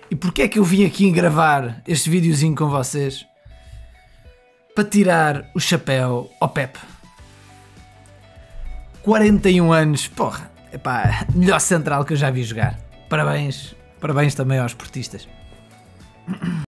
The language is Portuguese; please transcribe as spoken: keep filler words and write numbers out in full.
E porquê é que eu vim aqui gravar este videozinho com vocês? Para tirar o chapéu ao Pep. quarenta e um anos, porra, epá, melhor central que eu já vi jogar. Parabéns, parabéns também aos portistas.